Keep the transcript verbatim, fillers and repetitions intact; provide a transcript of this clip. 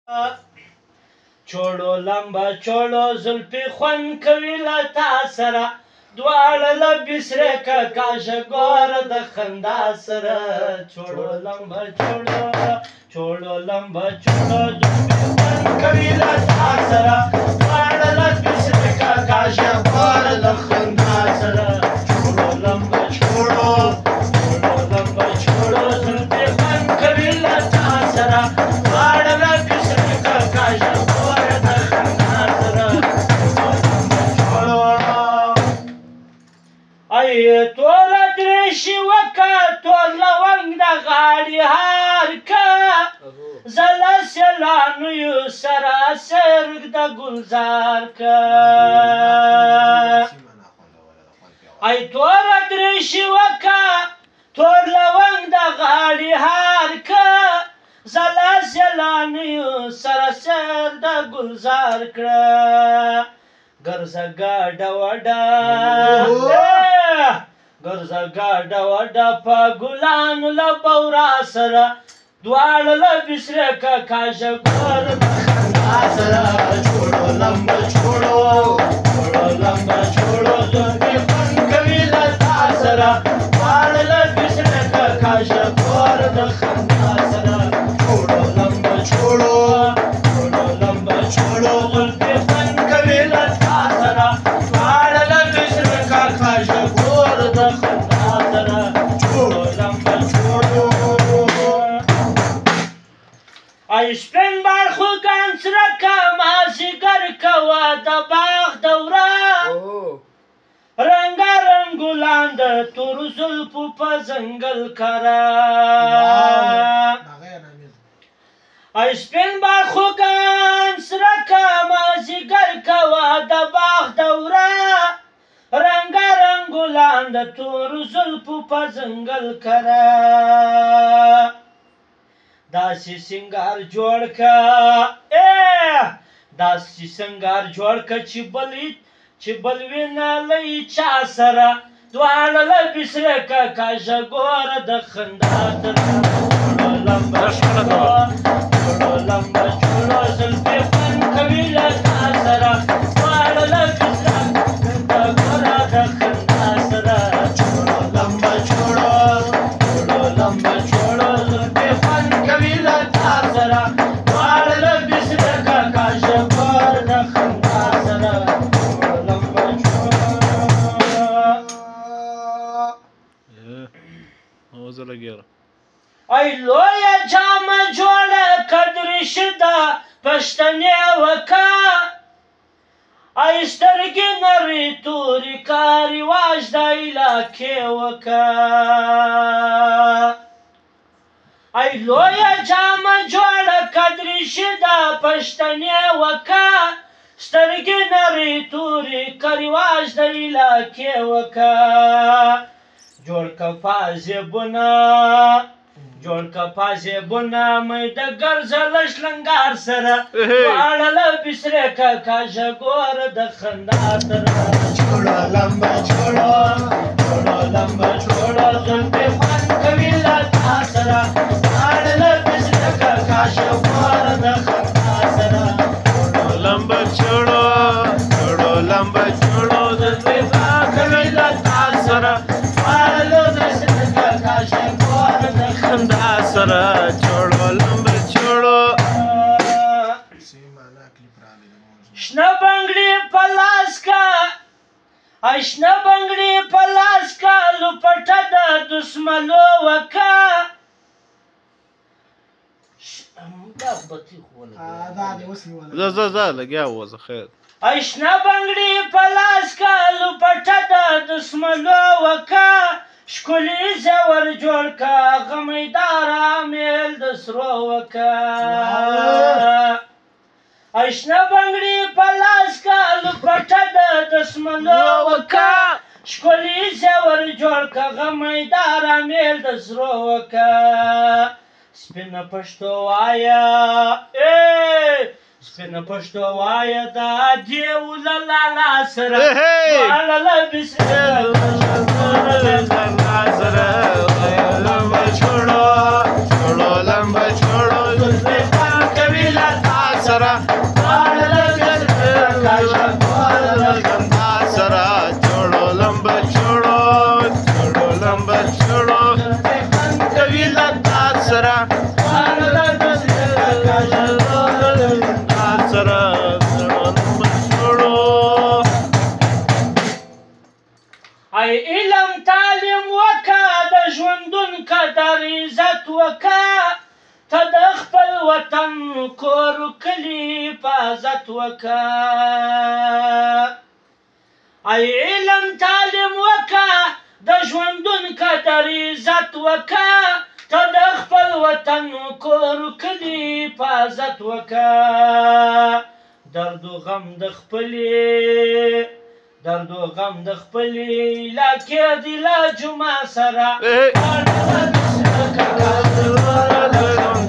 چوړو لمبه چوړو زلفې خوند کوي له تا سره دواړه له بسرکه کاشه ګوره د خندا سره چوړو لمبه چوړو چوړو لمبه چوړو زلفې خوند کوي له تا سره دواړه له بسرکه کاشه ګوره د خندا سره چوړو لمبه چوړو چوړو لمبه چوړو زلفې خوند کوي له تا سره دواړه له بسرکه کاشه توره درېشي وکه تور لونګ د غاړې هار که زه له سیلانیو سره سرک د ګلزار که ای توره درېشي وکه تور لونګ د غاړې هار که زه له سیلانیو سره سر د ګلزار کړه ګرځه ګاډه وډه ګرځه ګاډه وډه په ګلانو له بورا سره دواړه له بسرکه کاشه ګوره د خندا سره چوړو لمبه چوړو چوړو لمبه چوړو زلفې خوند کوي له تا سره دواړه له بسرکه کاشه ګوره د خندا سره چوړو لمبه چوړو چوړو لمبه چوړو زلفې خوند کوي له تا سره دواړه له بسرکه کاشه ګوره د خندا سره چوړو لمبه چوړو ای سپین باړخوګان څرکه مازدیګر کوه د باغ دوره رنګارنګ ګلان د تورو زلفو په ځنګل کره ای سپین باړخوګان څرکه مازدیګر کوه د باغ دوره رنګارنګ ګلان د تورو زلفو په ځنګل کره داسې سنگار جوړ که داسې سنگار جوړ که چې بل چې بل وینه له چا سره دواړه له بسرکه کاشه ګوره د خندا سره چوړو لمبه چوړو چوړو لمبه چوړو زلفې خوند کوي له تا سره دواړه له بسرکه ګوره د خندا سره چوړو لمبه چوړو چوړو لمبه چوړو زلفې خوند کوي له تا سره دواړه له بسرکه کاشه ګوره د خندا سره چوړو لمبه چوړو ای لویه جامه جوړه کدرشي ده پښتنې وکه ای سترګې نرۍ تورې که رواج د علاقې وکه ای لویه جامه جوړه کدرشي ده پښتنې وکه سترګې نرۍ تورې که رواج د علاقې وکه جوړ که پازیبونه جوړ که پازیبونه مې د ګرځه له شلنګار سره دواړه له بسرکه کاشه ګوره د خندا سره چوړو لمبه چوړو چوړو لمبه چوړو زلفې خوند کوي له تا سره دواړه له بسرکه کاشه ګوره د خندا سره چوړو لمبه چوړو چوړو لمبه چوړو زلفې خوند کوي له تا سره دواړه له بسرکه کاشه ګوره د خندا سره چوړو لمبه چوړو شنه بنګړي په لاس که ای شنه بنګړي په لاس که لوپټه د دسملو وکه زه زه زه لګیا وځه خیر ای شنه بنګړي په لاس که لوپټه د دسملو وکه ښکلي زور جوړ که غمیداره میل د سرو وکه ای شنه بنګړي په لاس که لوپټه د دسملو وکه ښکلي زور جوړ که غمیداره میل د سرو وکه سپینه پښتو وایه سپینه پښتو وایه دا دیو له لالا سره دواړه له بسرکه سره لمبه چوړو چوړو لمبه چوړو زلفې خوند کوي له تا سره سره جوړولم بچوړو جوړولم بچوړو کوي له تا سره سره جوړولم بچوړو ای علم تعلیم وکا د ژوندون قدر عزت وکا ته د خپل وطن کور کلي حفاظت وکا ای علم تعلیم وکا د ژوندون قدر عزت وکا ته د خپل وطن کور کلي حفاظت وکا درد و غم د خپلې درد و غم د خپلې علاقې د لا جمعه سره